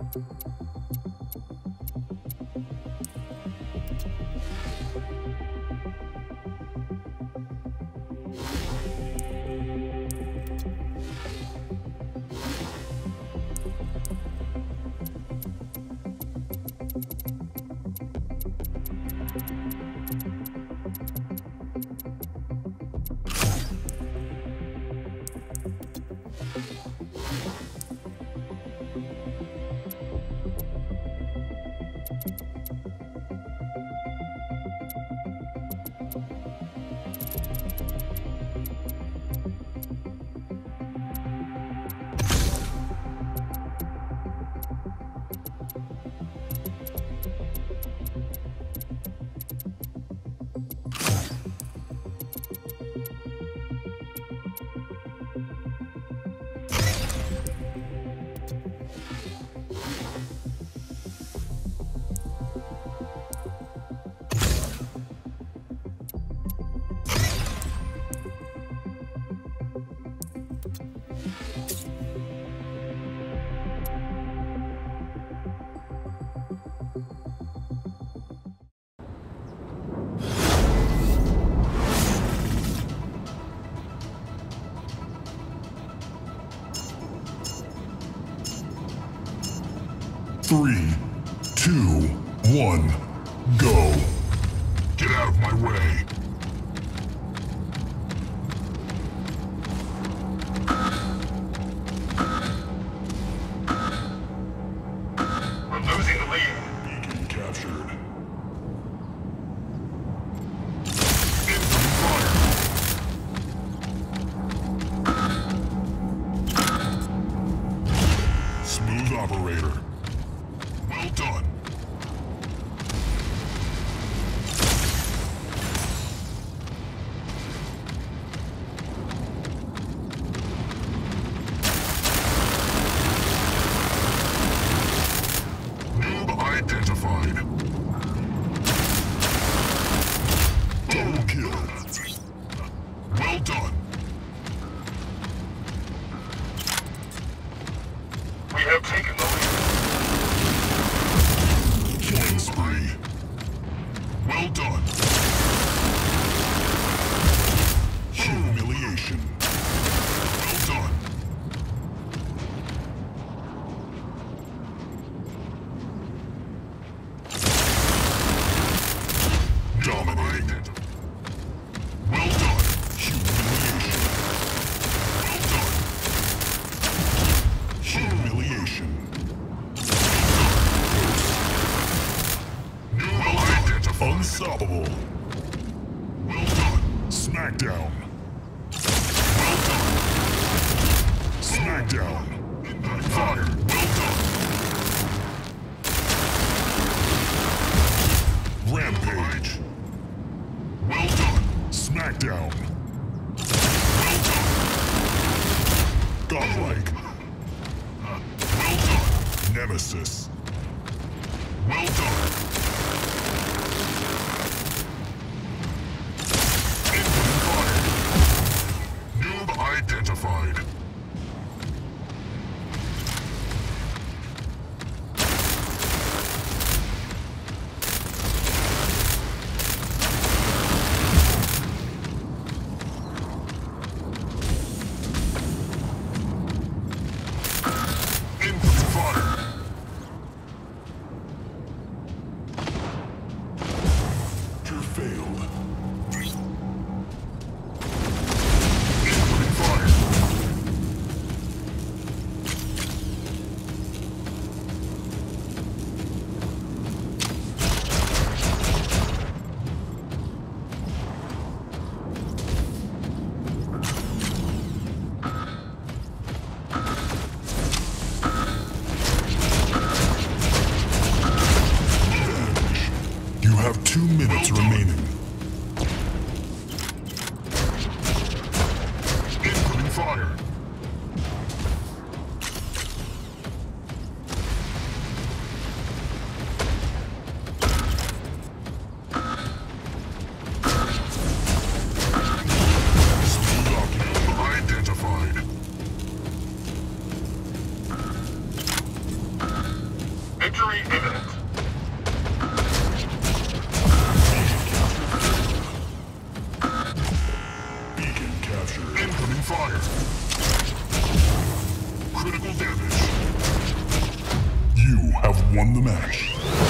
3, 2, 1, go. Get out of my way. We're losing the lead. Beacon captured. Smooth operator. Well done. Noob identified. Double kill. Well done. We have taken the lead. Killing spree. Well done. Humiliation. Well done. Dominating. Well done. Humiliation. Well done. Humiliation. Well identified. Unstoppable. Well done. Smackdown. Well done. Smackdown. Fire. Well done. Rampage. Well done. Smackdown. Well done. Godlike. Well done. Nemesis. Well done. Input fire. Noob identified. Input fire. captured. Incoming fire. Critical damage. You have won the match.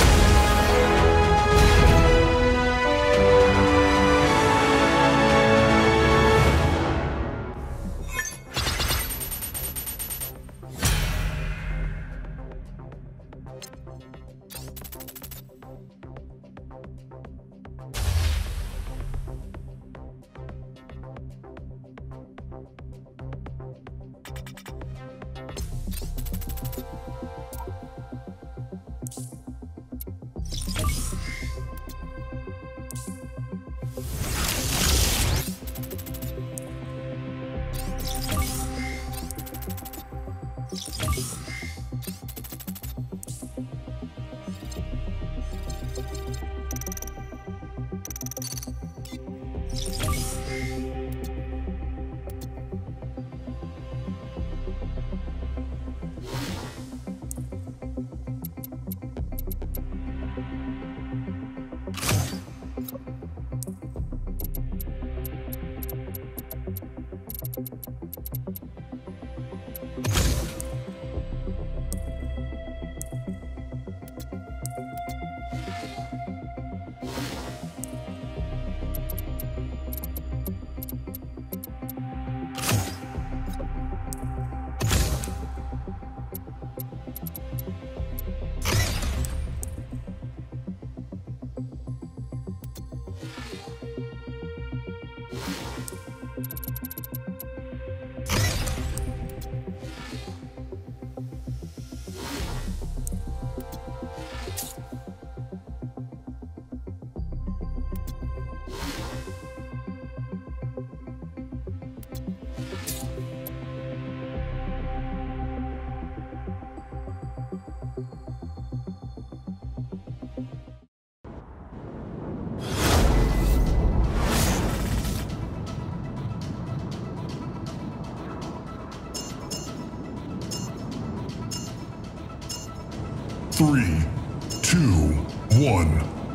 Three, two, one,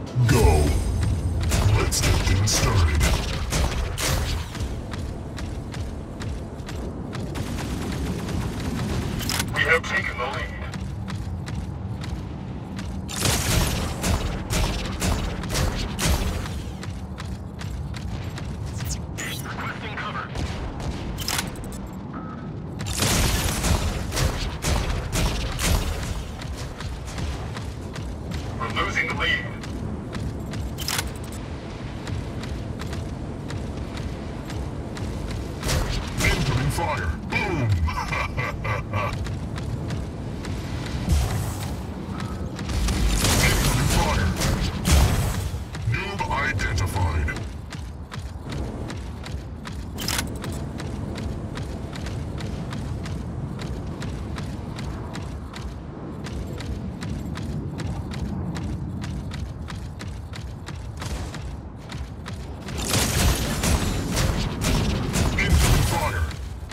go. Let's get things started. We have taken the lead. Requesting cover. We're losing the lead. Incoming fire. Boom. Incoming fire. Noob identified. Incoming fire.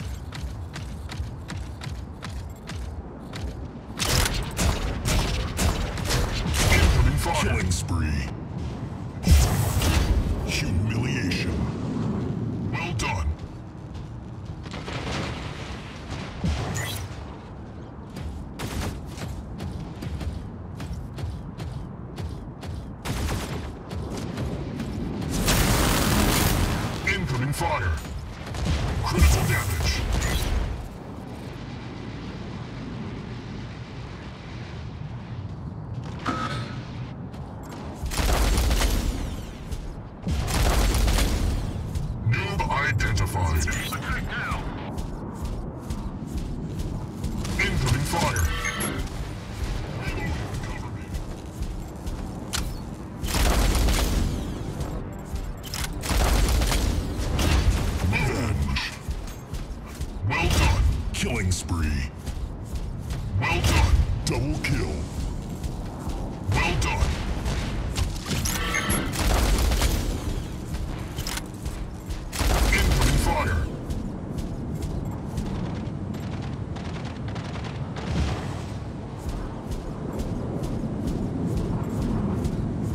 Incoming fire. Killing spree. Humiliation. Well done. Incoming fire. Critical damage. Noob identified. Attack now. Incoming fire. Revenge. Well done. Killing spree. Well done. Double kill. Well done. Incoming fire.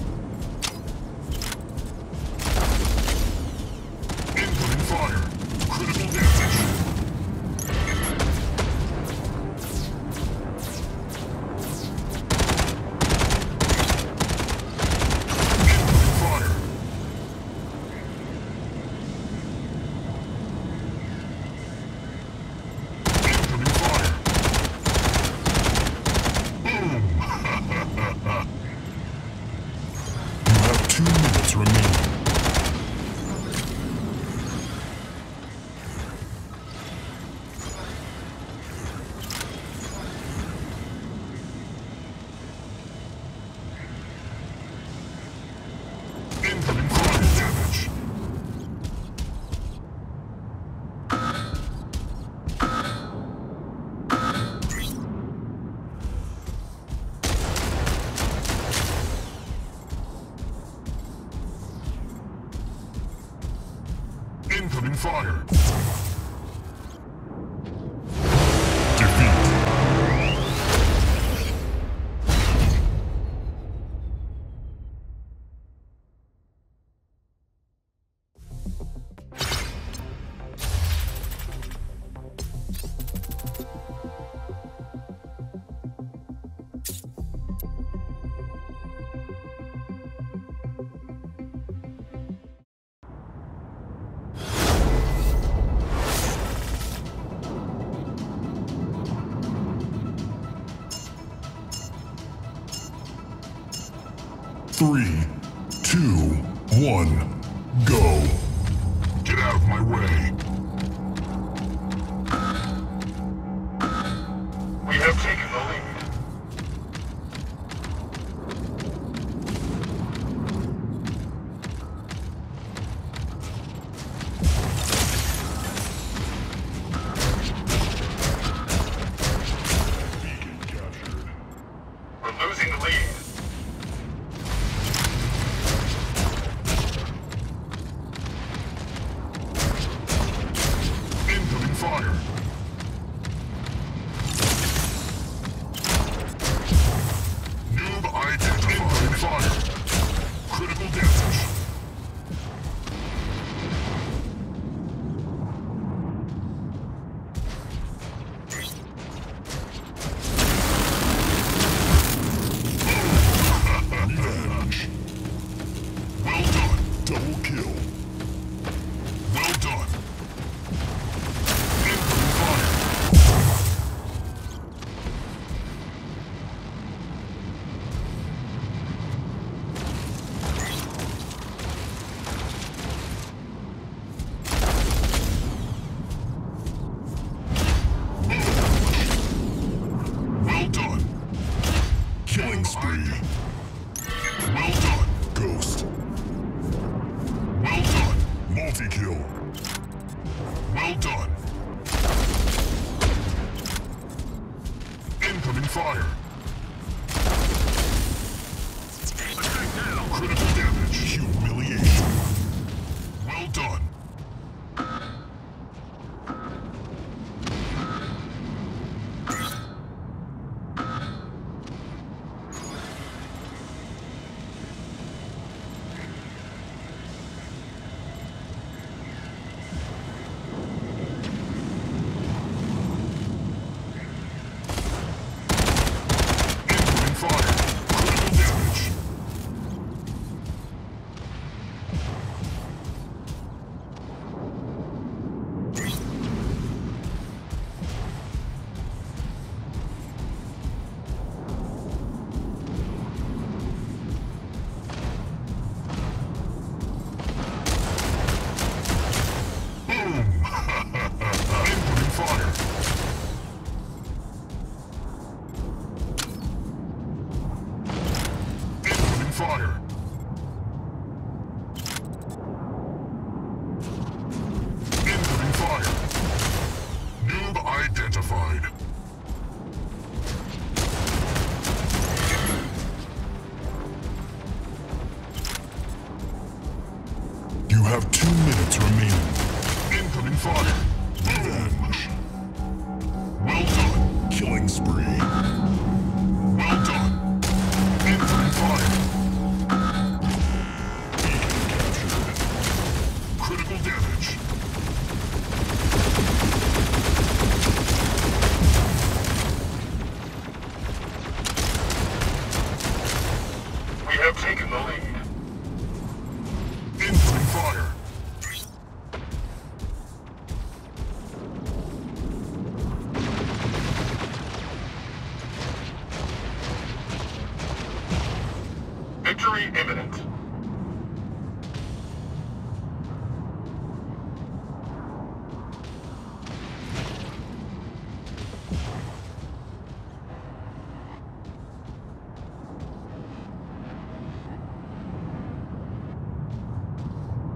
Incoming fire. Critical damage. Incoming fire. Incoming fire. Boom! You have 2 minutes remaining. Incoming fire damage. Incoming fire. Defeat. Three, 2, 1, go. Get out of my way. We have taken the lead. Beacon captured. We're losing the lead. Incoming fire. Noob identified. Incoming fire. Critical damage. Revenge. Well done. Double kill. Well done. Incoming fire. Well done. Killing spree. Well done. Ghost. Well done. Multi-kill. Well done. Incoming fire. Attack now. Critical damage. Humiliation. Well done.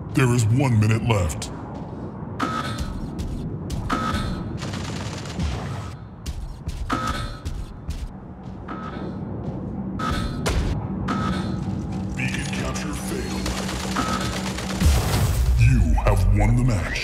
There is 1 minute left. Beacon capture failed. You have won the match.